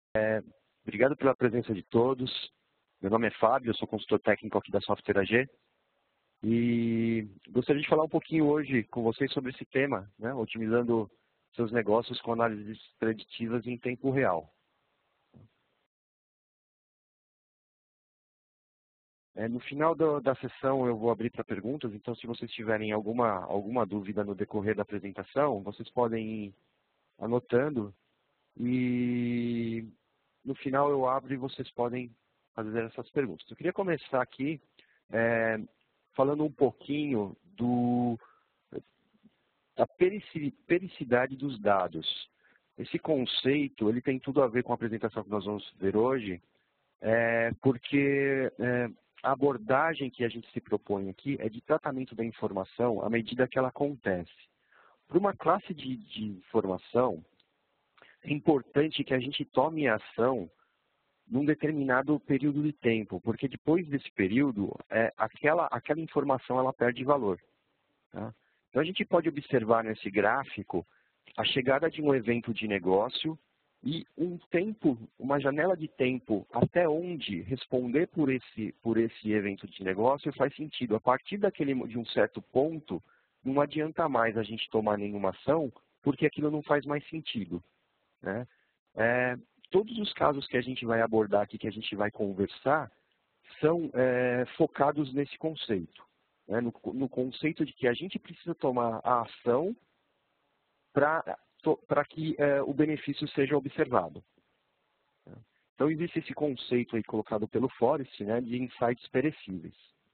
Obrigado pela presença de todos. Meu nome é Fábio, eu sou consultor técnico aqui da Software AG. E gostaria de falar um pouquinho hoje com vocês sobre esse tema, né, otimizando seus negócios com análises preditivas em tempo real. No final da sessão eu vou abrir para perguntas, então se vocês tiverem alguma dúvida no decorrer da apresentação, vocês podem ir anotando e no final eu abro e vocês podem fazer essas perguntas. Eu queria começar aqui falando um pouquinho da pericidade dos dados. Esse conceito ele tem tudo a ver com a apresentação que nós vamos ver hoje, porque a abordagem que a gente se propõe aqui é de tratamento da informação à medida que ela acontece. Para uma classe de informação, é importante que a gente tome ação num determinado período de tempo, porque depois desse período, aquela informação ela perde valor. Tá? Então, a gente pode observar nesse gráfico a chegada de um evento de negócio e uma janela de tempo até onde responder por esse evento de negócio faz sentido. A partir de um certo ponto, não adianta mais a gente tomar nenhuma ação, porque aquilo não faz mais sentido. Né? Todos os casos que a gente vai abordar aqui, que a gente vai conversar, são focados nesse conceito. Né? No conceito de que a gente precisa tomar a ação para que o benefício seja observado. Então, existe esse conceito aí colocado pelo Forrest, né, de insights perecíveis.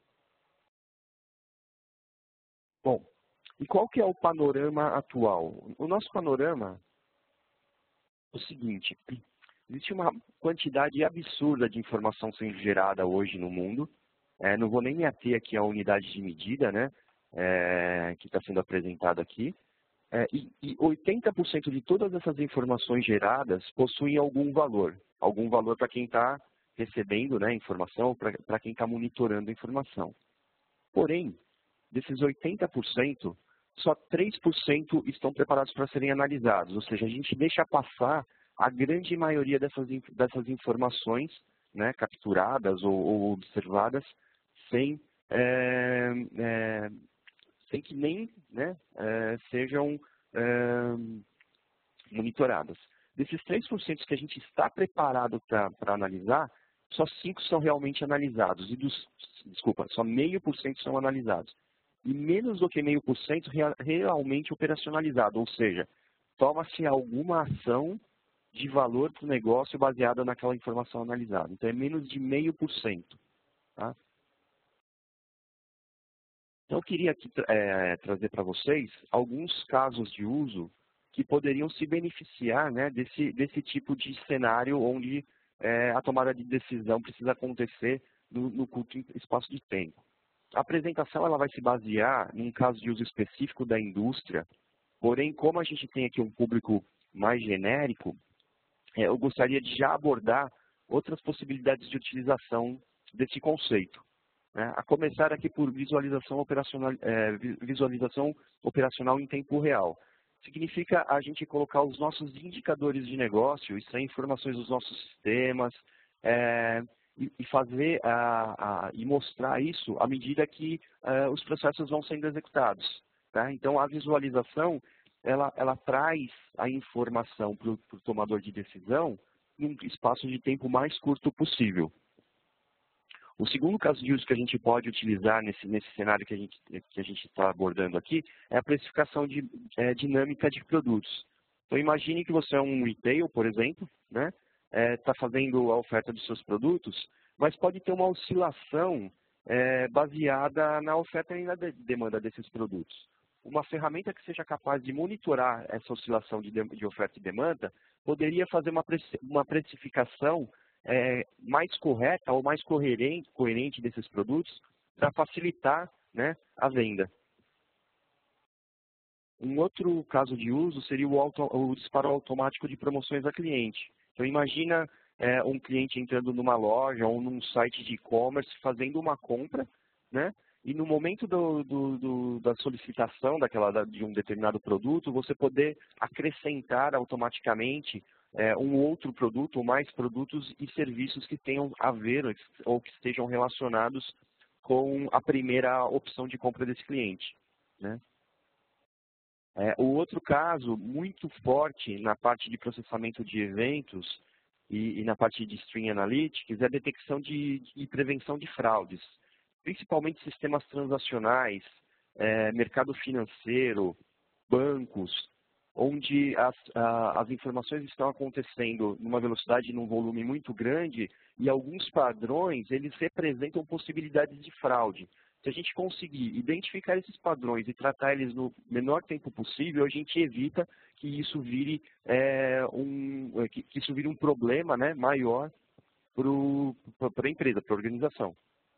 Bom, e qual que é o panorama atual? O nosso panorama é o seguinte: existe uma quantidade absurda de informação sendo gerada hoje no mundo. Não vou nem me ater aqui à unidade de medida, né, que está sendo apresentada aqui. E 80% de todas essas informações geradas possuem algum valor para quem está recebendo, né, informação, para quem está monitorando a informação. Porém, desses 80%, só 3% estão preparados para serem analisados, ou seja, a gente deixa passar a grande maioria dessas informações, né, capturadas ou observadas sem que nem, né, sejam monitoradas. Desses 3% que a gente está preparado para analisar, só 5% são realmente analisados, só 0,5% são analisados. E menos do que 0,5% realmente operacionalizado, ou seja, toma-se alguma ação de valor para o negócio baseada naquela informação analisada. Então, é menos de 0,5%. Tá? Então, eu queria aqui trazer para vocês alguns casos de uso que poderiam se beneficiar, né, desse tipo de cenário onde a tomada de decisão precisa acontecer no curto espaço de tempo. A apresentação ela vai se basear num caso de uso específico da indústria, porém, como a gente tem aqui um público mais genérico, eu gostaria de já abordar outras possibilidades de utilização desse conceito. A começar aqui por visualização operacional em tempo real. Significa a gente colocar os nossos indicadores de negócio, extrair informações dos nossos sistemas, e fazer e mostrar isso à medida que os processos vão sendo executados. Tá? Então, a visualização ela traz a informação para o tomador de decisão num espaço de tempo mais curto possível. O segundo caso de uso que a gente pode utilizar nesse cenário que a gente está abordando aqui é a precificação dinâmica de produtos. Então, imagine que você é um retail, por exemplo, né? Está fazendo a oferta dos seus produtos, mas pode ter uma oscilação baseada na oferta e na demanda desses produtos. Uma ferramenta que seja capaz de monitorar essa oscilação de oferta e demanda poderia fazer uma precificação mais correta ou mais coerente desses produtos para facilitar, né, a venda. Um outro caso de uso seria o disparo automático de promoções a cliente. Então, imagina um cliente entrando numa loja ou num site de e-commerce fazendo uma compra, né? E no momento da solicitação de um determinado produto, você poder acrescentar automaticamente um outro produto ou mais produtos e serviços que tenham a ver ou que estejam relacionados com a primeira opção de compra desse cliente, né? O outro caso muito forte na parte de processamento de eventos e na parte de Stream Analytics é a detecção e prevenção de fraudes, principalmente sistemas transacionais, mercado financeiro, bancos, onde as informações estão acontecendo numa velocidade e num volume muito grande e alguns padrões, eles representam possibilidades de fraude. Se a gente conseguir identificar esses padrões e tratar eles no menor tempo possível, a gente evita que isso vire, um problema, né, maior para a empresa, para a organização.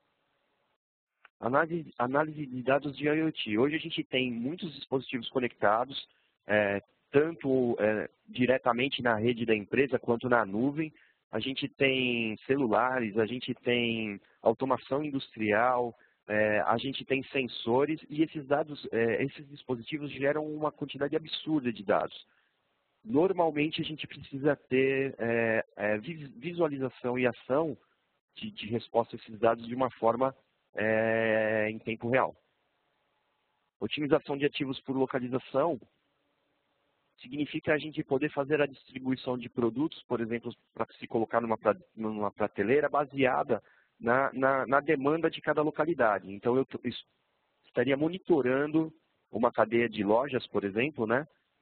Análise de dados de IoT. Hoje a gente tem muitos dispositivos conectados, tanto diretamente na rede da empresa quanto na nuvem. A gente tem celulares, a gente tem automação industrial, a gente tem sensores e esses dados, esses dispositivos geram uma quantidade absurda de dados. Normalmente a gente precisa ter visualização e ação de resposta a esses dados de uma forma em tempo real. Otimização de ativos por localização significa a gente poder fazer a distribuição de produtos, por exemplo, para se colocar numa prateleira baseada na demanda de cada localidade. Então, eu estaria monitorando uma cadeia de lojas, por exemplo, né?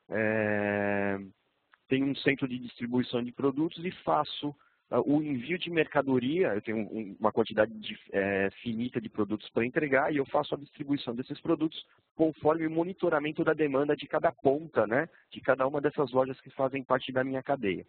Tem um centro de distribuição de produtos e faço o envio de mercadoria. Eu tenho uma quantidade finita de produtos para entregar e eu faço a distribuição desses produtos conforme o monitoramento da demanda de cada ponta, né? De cada uma dessas lojas que fazem parte da minha cadeia.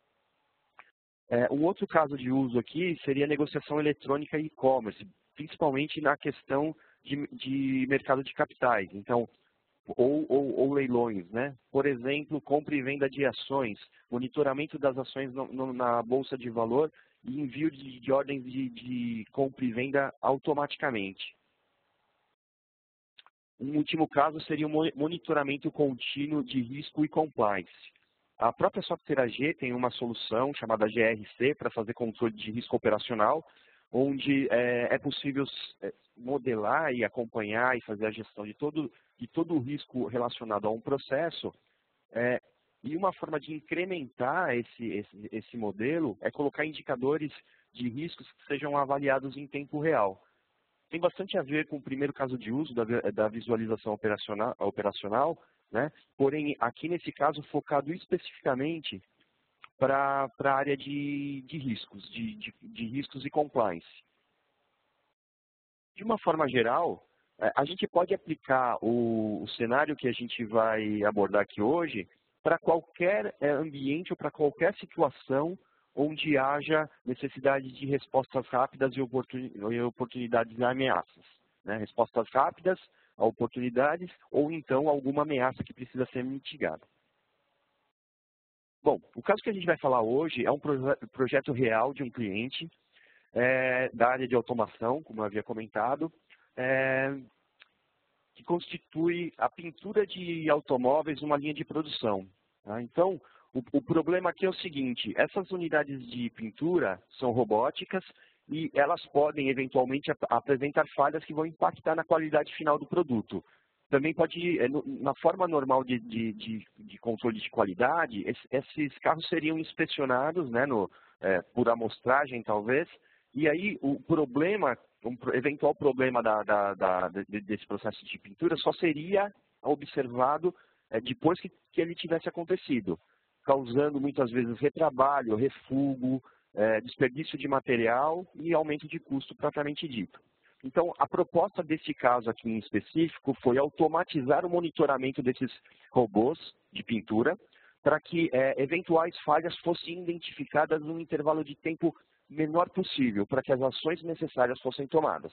Um outro caso de uso aqui seria a negociação eletrônica e e-commerce, principalmente na questão de mercado de capitais, então, ou leilões, né? Por exemplo, compra e venda de ações, monitoramento das ações na Bolsa de Valor e envio de ordens de compra e venda automaticamente. Um último caso seria o monitoramento contínuo de risco e compliance. A própria Software AG tem uma solução chamada GRC para fazer controle de risco operacional, onde é possível modelar e acompanhar e fazer a gestão de todo o risco relacionado a um processo. E uma forma de incrementar esse modelo é colocar indicadores de riscos que sejam avaliados em tempo real. Tem bastante a ver com o primeiro caso de uso da visualização operacional, né? Porém, aqui nesse caso, focado especificamente para a área de riscos, de riscos e compliance. De uma forma geral, a gente pode aplicar o cenário que a gente vai abordar aqui hoje para qualquer ambiente ou para qualquer situação onde haja necessidade de respostas rápidas e oportunidades a ameaças, né? Respostas rápidas a oportunidades ou então alguma ameaça que precisa ser mitigada. Bom, o caso que a gente vai falar hoje é um projeto real de um cliente da área de automação, como eu havia comentado, que constitui a pintura de automóveis numa linha de produção. Tá? Então, o problema aqui é o seguinte: essas unidades de pintura são robóticas e elas podem, eventualmente, apresentar falhas que vão impactar na qualidade final do produto. Também pode, na forma normal de controle de qualidade, esses carros seriam inspecionados, né, por amostragem, talvez, e aí o problema, eventual problema desse processo de pintura só seria observado depois que ele tivesse acontecido, causando muitas vezes retrabalho, refugo, desperdício de material e aumento de custo propriamente dito. Então, a proposta desse caso aqui em específico foi automatizar o monitoramento desses robôs de pintura para que eventuais falhas fossem identificadas num intervalo de tempo menor possível, para que as ações necessárias fossem tomadas.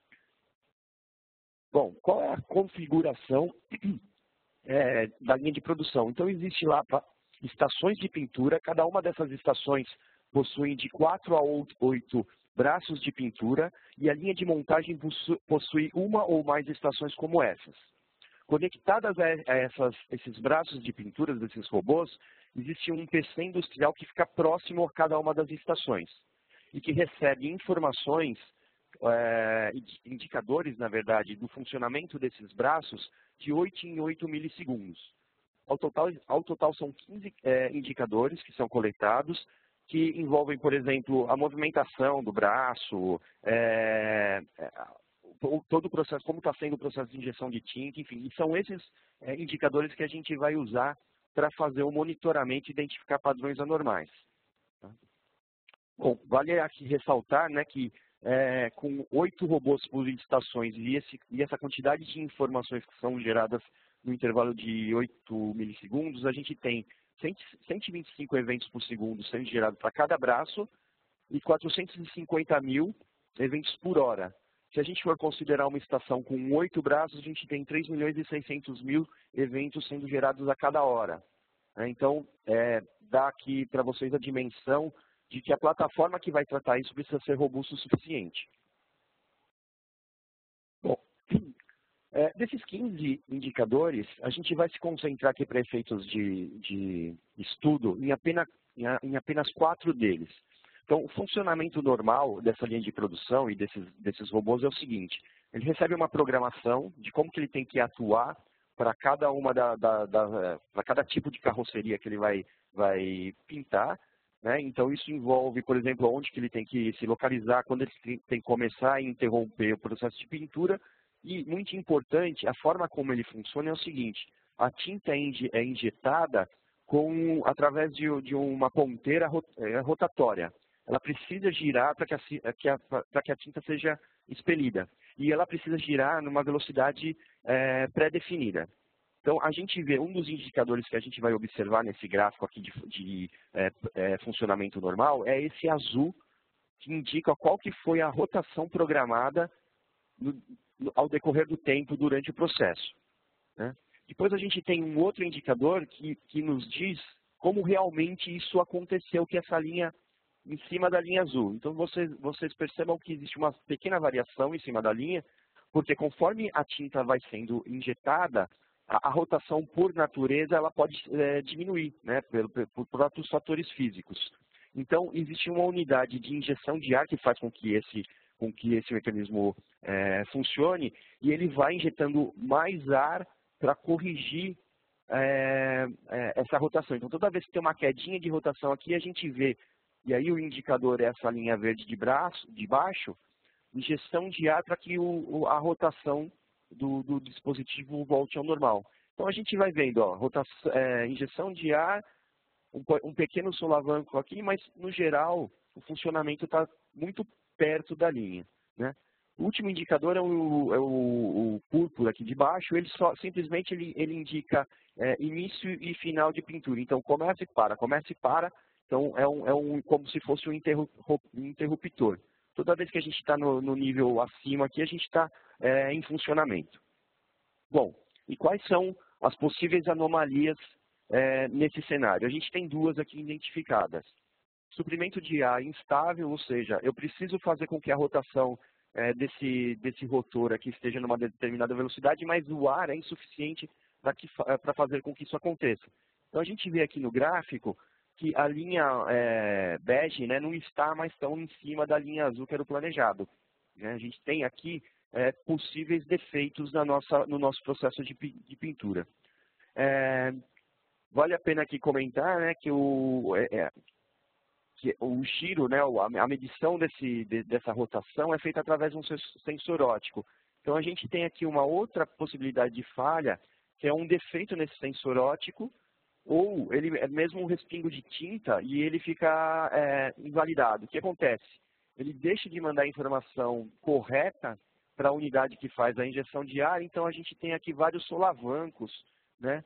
Bom, qual é a configuração da linha de produção? Então, existe lá estações de pintura, cada uma dessas estações possui de 4 a 8 braços de pintura e a linha de montagem possui uma ou mais estações como essas. Conectadas a esses braços de pintura desses robôs, existe um PC industrial que fica próximo a cada uma das estações e que recebe informações, indicadores, na verdade, do funcionamento desses braços de 8 em 8 milissegundos. Ao total são 15 indicadores que são coletados, que envolvem, por exemplo, a movimentação do braço, todo o processo, como está sendo o processo de injeção de tinta, enfim. E são esses indicadores que a gente vai usar para fazer o monitoramento e identificar padrões anormais. Tá? Bom, vale aqui ressaltar, né, que com 8 robôs por estações e essa quantidade de informações que são geradas no intervalo de 8 milissegundos, a gente tem 125 eventos por segundo sendo gerados para cada braço e 450 mil eventos por hora. Se a gente for considerar uma estação com 8 braços, a gente tem 3 milhões e 600 mil eventos sendo gerados a cada hora. Então, dá aqui para vocês a dimensão de que a plataforma que vai tratar isso precisa ser robusta o suficiente. Bom, desses 15 indicadores, a gente vai se concentrar aqui para efeitos de estudo em apenas 4 deles. Então, o funcionamento normal dessa linha de produção e desses robôs é o seguinte: ele recebe uma programação de como que ele tem que atuar para cada para cada tipo de carroceria que ele vai pintar. Né? Então, isso envolve, por exemplo, onde que ele tem que se localizar, quando ele tem que começar e interromper o processo de pintura. E, muito importante, a forma como ele funciona é o seguinte: a tinta é injetada através de uma ponteira rotatória. Ela precisa girar para que a tinta seja expelida. E ela precisa girar numa velocidade pré-definida. Então, a gente vê, um dos indicadores que a gente vai observar nesse gráfico aqui de funcionamento normal é esse azul, que indica qual que foi a rotação programada ao decorrer do tempo durante o processo. Né? Depois a gente tem um outro indicador que nos diz como realmente isso aconteceu, que é essa linha em cima da linha azul. Então, vocês percebam que existe uma pequena variação em cima da linha, porque conforme a tinta vai sendo injetada, a rotação, por natureza, ela pode diminuir, né, por próprios fatores físicos. Então, existe uma unidade de injeção de ar que faz com que esse mecanismo funcione, e ele vai injetando mais ar para corrigir essa rotação. Então, toda vez que tem uma quedinha de rotação aqui, a gente vê, e aí o indicador é essa linha verde de baixo, injeção de ar para que a rotação do dispositivo volte ao normal. Então, a gente vai vendo, ó, injeção de ar, um pequeno solavanco aqui, mas, no geral, o funcionamento está muito perto da linha. Né? O último indicador é o púrpura aqui de baixo. Ele simplesmente ele indica início e final de pintura. Então, começa e para, começa e para. Então, como se fosse um interruptor. Toda vez que a gente está no nível acima aqui, a gente está em funcionamento. Bom, e quais são as possíveis anomalias nesse cenário? A gente tem 2 aqui identificadas. Suprimento de ar instável, ou seja, eu preciso fazer com que a rotação desse rotor aqui esteja numa determinada velocidade, mas o ar é insuficiente para fazer com que isso aconteça. Então, a gente vê aqui no gráfico que a linha bege, né, não está mais tão em cima da linha azul que era o planejado. Né? A gente tem aqui possíveis defeitos no nosso processo de pintura. Vale a pena aqui comentar, né, que o giro, né, a medição dessa rotação é feita através de um sensor óptico. Então, a gente tem aqui uma outra possibilidade de falha, que é um defeito nesse sensor óptico, ou ele é mesmo um respingo de tinta e ele fica invalidado. O que acontece? Ele deixa de mandar a informação correta para a unidade que faz a injeção de ar, então a gente tem aqui vários solavancos, né,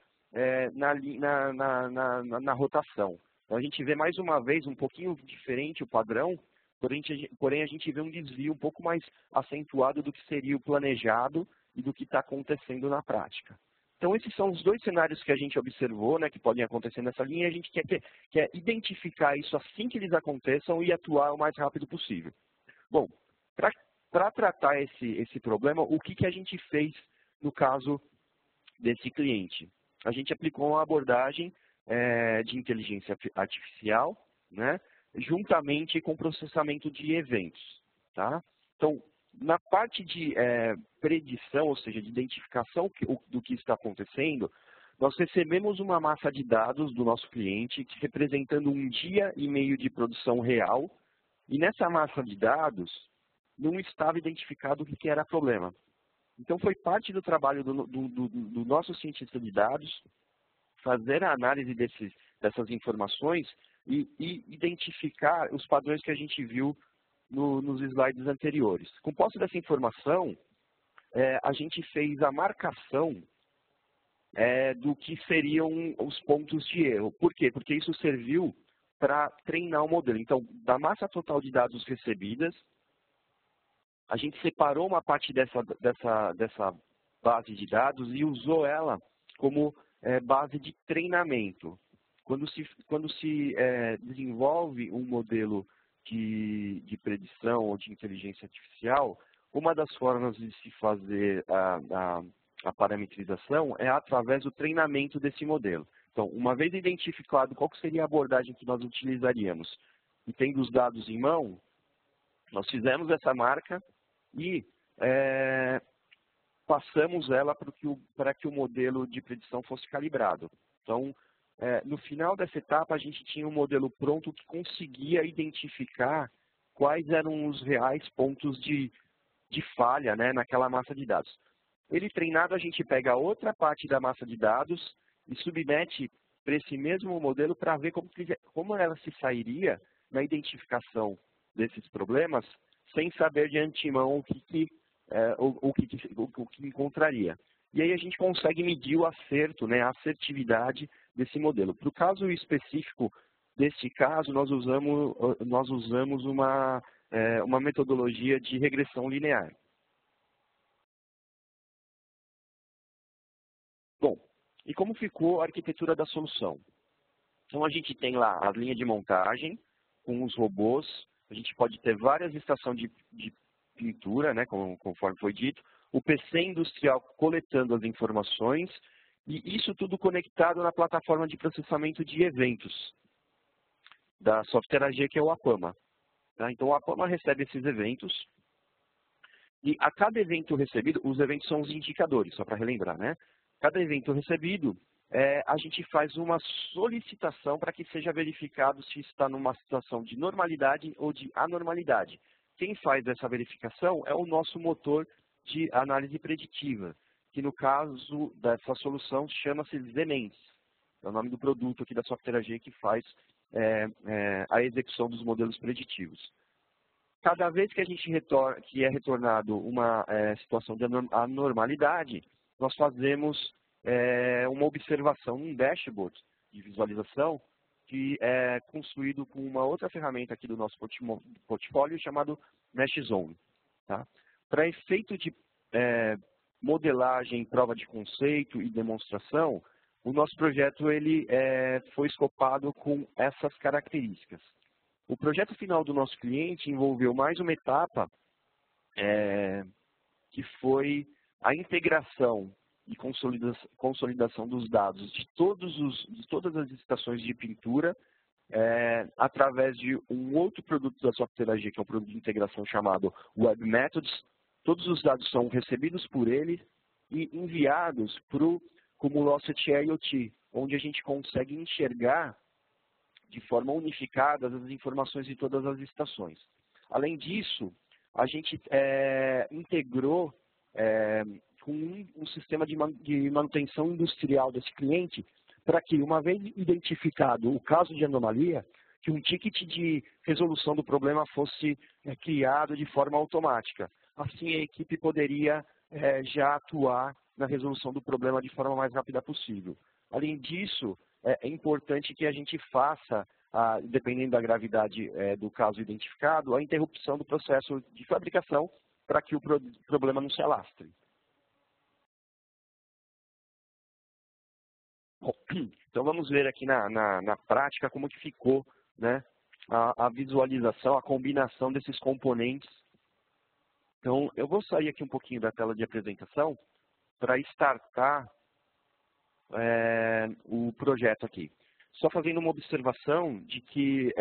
na rotação. Então, a gente vê mais uma vez um pouquinho diferente o padrão, porém a gente vê um desvio um pouco mais acentuado do que seria o planejado e do que está acontecendo na prática. Então, esses são os 2 cenários que a gente observou, né, que podem acontecer nessa linha, e a gente quer identificar isso assim que eles aconteçam e atuar o mais rápido possível. Bom, para tratar esse problema, o que a gente fez no caso desse cliente? A gente aplicou uma abordagem de inteligência artificial, né, juntamente com processamento de eventos. Tá? Então, na parte de predição, ou seja, de identificação do que está acontecendo, nós recebemos uma massa de dados do nosso cliente, representando um dia e meio de produção real, e nessa massa de dados não estava identificado o que era problema. Então, foi parte do trabalho do nosso cientista de dados fazer a análise dessas informações e identificar os padrões que a gente viu nos slides anteriores. Com posse dessa informação, a gente fez a marcação do que seriam os pontos de erro. Por quê? Porque isso serviu para treinar o modelo. Então, da massa total de dados recebidas, a gente separou uma parte dessa base de dados e usou ela como base de treinamento. Quando se desenvolve um modelo de predição ou de inteligência artificial, uma das formas de se fazer a parametrização é através do treinamento desse modelo. Então, uma vez identificado qual seria a abordagem que nós utilizaríamos e tendo os dados em mão, nós fizemos essa marca e passamos ela para que o modelo de predição fosse calibrado. Então, no final dessa etapa, a gente tinha um modelo pronto que conseguia identificar quais eram os reais pontos de falha, né, naquela massa de dados. Ele treinado, a gente pega outra parte da massa de dados e submete para esse mesmo modelo para ver como ela se sairia na identificação desses problemas, sem saber de antemão o que encontraria. E aí a gente consegue medir o acerto, né, a assertividade desse modelo. Para o caso específico deste caso, nós usamos uma metodologia de regressão linear. Bom, e como ficou a arquitetura da solução? Então, a gente tem lá a linha de montagem com os robôs. A gente pode ter várias estações de pintura, né, conforme foi dito. O PC industrial coletando as informações. E isso tudo conectado na plataforma de processamento de eventos da Software AG, que é o APAMA. Tá? Então, o APAMA recebe esses eventos. E a cada evento recebido, os eventos são os indicadores, só para relembrar, né? Cada evento recebido, a gente faz uma solicitação para que seja verificado se está numa situação de normalidade ou de anormalidade. Quem faz essa verificação é o nosso motor de análise preditiva, que no caso dessa solução chama-se Zemens. É o nome do produto aqui da Software AG que faz a execução dos modelos preditivos. Cada vez que a gente é retornado uma situação de anormalidade, nós fazemos uma observação, um dashboard de visualização, que é construído com uma outra ferramenta aqui do nosso portfólio, chamado Mesh Zone. Tá? Para efeito de modelagem, prova de conceito e demonstração, o nosso projeto foi escopado com essas características. O projeto final do nosso cliente envolveu mais uma etapa, que foi a integração e consolidação dos dados de todas as estações de pintura, através de um outro produto da Software AG, que é um produto de integração chamado Web Methods. Todos os dados são recebidos por ele e enviados para o Cumulocity IoT, onde a gente consegue enxergar de forma unificada as informações de todas as estações. Além disso, a gente integrou com um sistema de manutenção industrial desse cliente, para que, uma vez identificado o caso de anomalia, que um ticket de resolução do problema fosse criado de forma automática. Assim, a equipe poderia já atuar na resolução do problema de forma mais rápida possível. Além disso, é importante que a gente faça, dependendo da gravidade do caso identificado, a interrupção do processo de fabricação para que o problema não se alastre. Bom, então vamos ver aqui na prática como que ficou, né, a visualização, a combinação desses componentes. Então, eu vou sair aqui um pouquinho da tela de apresentação para startar o projeto aqui. só fazendo uma observação de que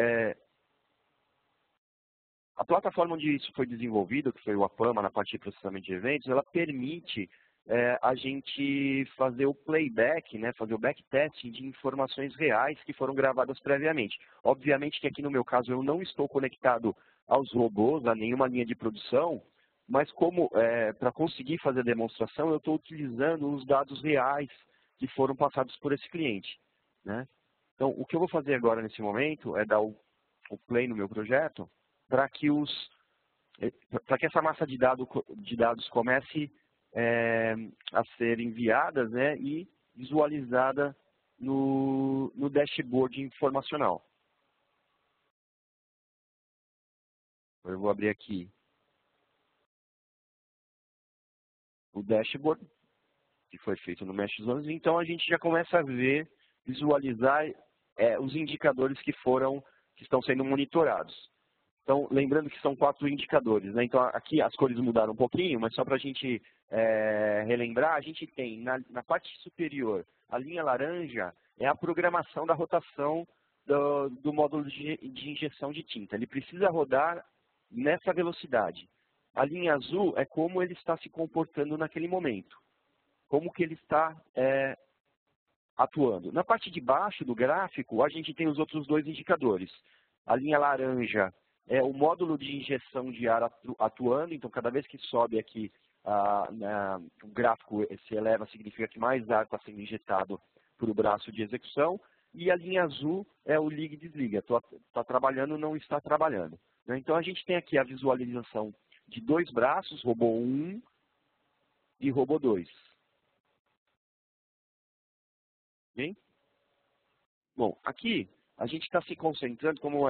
a plataforma onde isso foi desenvolvido, que foi o APAMA, na parte de processamento de eventos, ela permite a gente fazer o playback, né, fazer o backtesting de informações reais que foram gravadas previamente. Obviamente que aqui no meu caso eu não estou conectado aos robôs, a nenhuma linha de produção, mas como para conseguir fazer a demonstração eu estou utilizando os dados reais que foram passados por esse cliente, né? Então, o que eu vou fazer agora nesse momento é dar o play no meu projeto para que essa massa de dados comece a ser enviadas, né, e visualizada no dashboard informacional. Eu vou abrir aqui o dashboard, que foi feito no Mesh Zones, então a gente já começa a ver, visualizar os indicadores que estão sendo monitorados. Então, lembrando que são 4 indicadores, né? Então, aqui as cores mudaram um pouquinho, mas só para a gente relembrar, a gente tem na parte superior, a linha laranja é a programação da rotação do módulo de injeção de tinta. Ele precisa rodar nessa velocidade. A linha azul é como ele está se comportando naquele momento, como que ele está atuando. Na parte de baixo do gráfico, a gente tem os outros 2 indicadores. A linha laranja é o módulo de injeção de ar atuando, então cada vez que sobe aqui o gráfico se eleva, significa que mais ar está sendo injetado para o braço de execução, e a linha azul é o liga e desliga, está trabalhando ou não está trabalhando, né? Então a gente tem aqui a visualização de 2 braços, robô 1 e robô 2. Bem? Bom, aqui a gente está se concentrando, como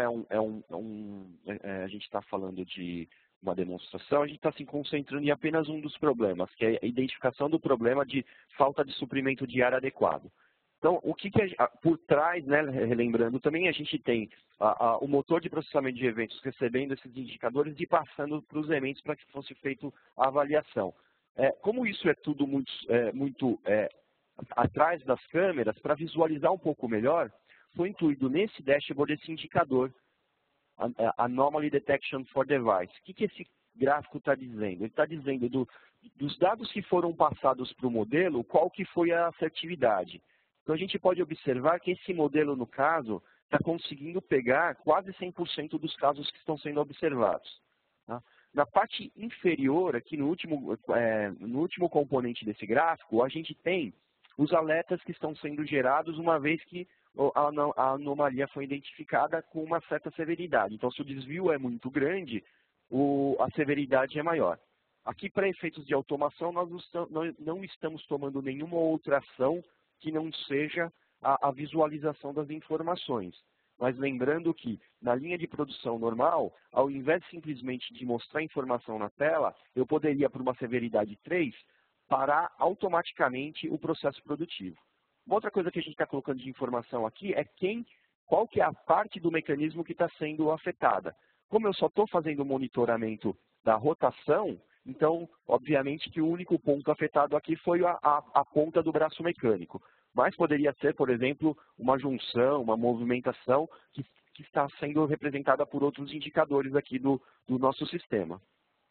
a gente está falando de uma demonstração, a gente está se concentrando em apenas um dos problemas, que é a identificação do problema de falta de suprimento de ar adequado. Então, o que por trás, né, relembrando também, a gente tem o motor de processamento de eventos recebendo esses indicadores e passando para os eventos para que fosse feita a avaliação. Como isso é tudo muito atrás das câmeras, para visualizar um pouco melhor, foi incluído nesse dashboard esse indicador, Anomaly Detection for Device. O que esse gráfico está dizendo? Ele está dizendo dos dados que foram passados para o modelo, qual que foi a assertividade. Então, a gente pode observar que esse modelo, no caso, está conseguindo pegar quase 100% dos casos que estão sendo observados. Tá? Na parte inferior, aqui no último componente desse gráfico, a gente tem os alertas que estão sendo gerados uma vez que a anomalia foi identificada com uma certa severidade. Então, se o desvio é muito grande, a severidade é maior. Aqui, para efeitos de automação, nós não estamos tomando nenhuma outra ação que não seja a visualização das informações. Mas lembrando que, na linha de produção normal, ao invés simplesmente de mostrar informação na tela, eu poderia, por uma severidade 3, parar automaticamente o processo produtivo. Uma outra coisa que a gente está colocando de informação aqui é qual que é a parte do mecanismo que está sendo afetada. Como eu só estou fazendo o monitoramento da rotação, então, obviamente que o único ponto afetado aqui foi a ponta do braço mecânico. Mas poderia ser, por exemplo, uma junção, uma movimentação que está sendo representada por outros indicadores aqui do nosso sistema.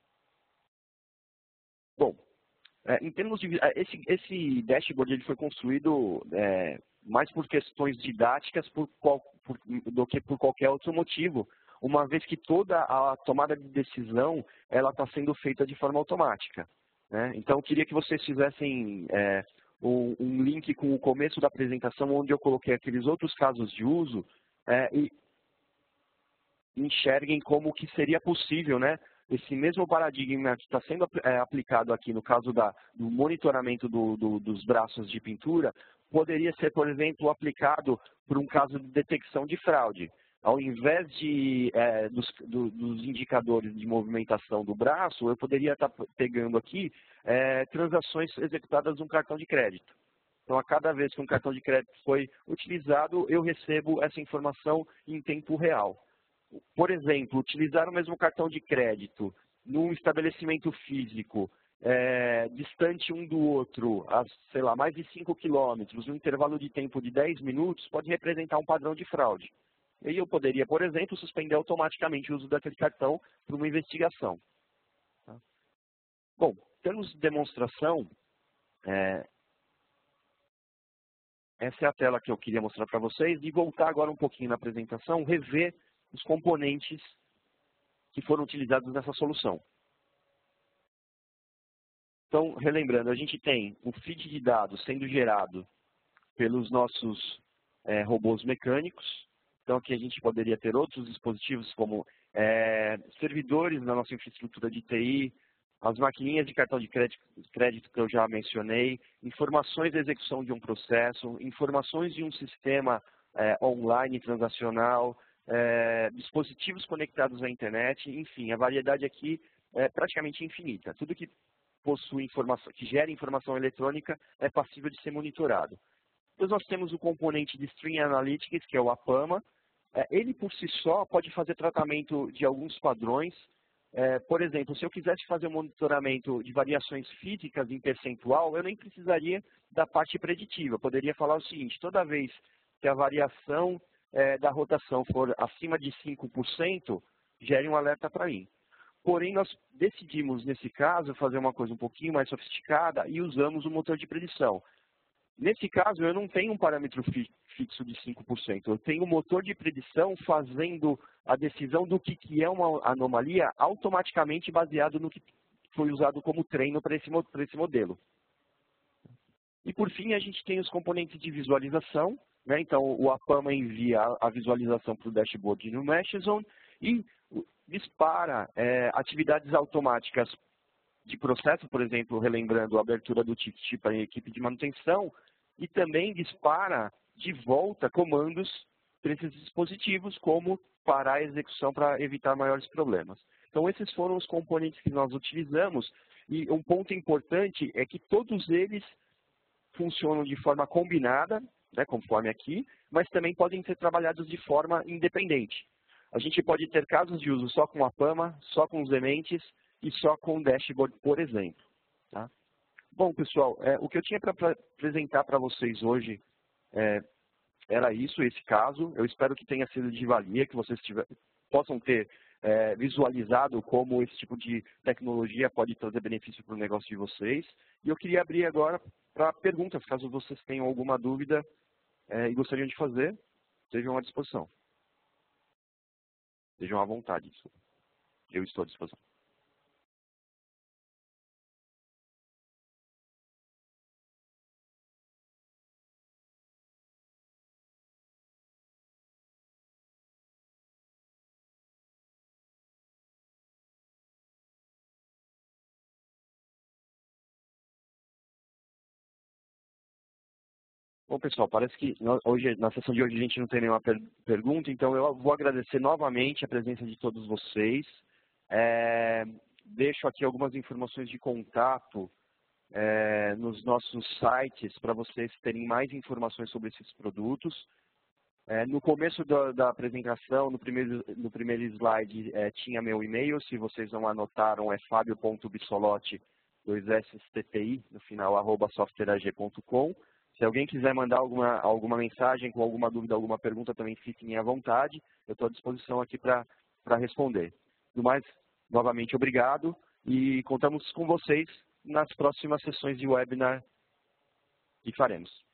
Bom, em termos de esse dashboard ele foi construído mais por questões didáticas do que por qualquer outro motivo, uma vez que toda a tomada de decisão ela está sendo feita de forma automática, né? Então, eu queria que vocês fizessem um link com o começo da apresentação, onde eu coloquei aqueles outros casos de uso e enxerguem como que seria possível, né? Esse mesmo paradigma que está sendo aplicado aqui no caso do monitoramento dos braços de pintura, poderia ser, por exemplo, aplicado por um caso de detecção de fraude. Ao invés dos indicadores de movimentação do braço, eu poderia estar pegando aqui transações executadas num cartão de crédito. Então, a cada vez que um cartão de crédito foi utilizado, eu recebo essa informação em tempo real. Por exemplo, utilizar o mesmo cartão de crédito num estabelecimento físico distante um do outro, a, sei lá, mais de 5 quilômetros, no intervalo de tempo de 10 minutos, pode representar um padrão de fraude. E aí eu poderia, por exemplo, suspender automaticamente o uso daquele cartão para uma investigação. Tá? Bom, em termos de demonstração, essa é a tela que eu queria mostrar para vocês, e voltar agora um pouquinho na apresentação, rever os componentes que foram utilizados nessa solução. Então, relembrando, a gente tem o feed de dados sendo gerado pelos nossos robôs mecânicos. Então, aqui a gente poderia ter outros dispositivos como servidores na nossa infraestrutura de TI, as maquininhas de cartão de crédito que eu já mencionei, informações da execução de um processo, informações de um sistema online transacional, dispositivos conectados à internet, enfim, a variedade aqui é praticamente infinita. Tudo que possui informação, que gera informação eletrônica é passível de ser monitorado. Depois nós temos o componente de String Analytics, que é o APAMA. Ele por si só pode fazer tratamento de alguns padrões. Por exemplo, se eu quisesse fazer um monitoramento de variações físicas em percentual, eu nem precisaria da parte preditiva. Eu poderia falar o seguinte: toda vez que a variação da rotação for acima de 5%, gere um alerta para mim. Porém, nós decidimos, nesse caso, fazer uma coisa um pouquinho mais sofisticada e usamos o motor de predição. Nesse caso, eu não tenho um parâmetro fixo de 5%. Eu tenho um motor de predição fazendo a decisão do que é uma anomalia automaticamente baseado no que foi usado como treino para esse modelo. E, por fim, a gente tem os componentes de visualização. Né? Então, o APAMA envia a visualização para o dashboard no Meshzone e dispara atividades automáticas de processo, por exemplo, relembrando a abertura do ticket para a equipe de manutenção, e também dispara de volta comandos para esses dispositivos, como parar a execução para evitar maiores problemas. Então, esses foram os componentes que nós utilizamos, e um ponto importante é que todos eles funcionam de forma combinada, né, conforme aqui, mas também podem ser trabalhados de forma independente. A gente pode ter casos de uso só com a APAMA, só com os dementes e só com o dashboard, por exemplo. Tá? Bom, pessoal, o que eu tinha para apresentar para vocês hoje era isso, esse caso. Eu espero que tenha sido de valia, que vocês possam ter visualizado como esse tipo de tecnologia pode trazer benefício para o negócio de vocês. E eu queria abrir agora para perguntas, caso vocês tenham alguma dúvida e gostariam de fazer, estejam à disposição. Estejam à vontade, eu estou à disposição. Bom, pessoal, parece que hoje, na sessão de hoje a gente não tem nenhuma pergunta, então eu vou agradecer novamente a presença de todos vocês. Deixo aqui algumas informações de contato nos nossos sites para vocês terem mais informações sobre esses produtos. No começo da apresentação, no primeiro slide, tinha meu e-mail. Se vocês não anotaram, é fabio.bissolotti, 2STTI, no final, @softwareag.com. Se alguém quiser mandar alguma mensagem com alguma dúvida, alguma pergunta, também fiquem à vontade. Eu estou à disposição aqui para responder. No mais, novamente, obrigado e contamos com vocês nas próximas sessões de webinar que faremos.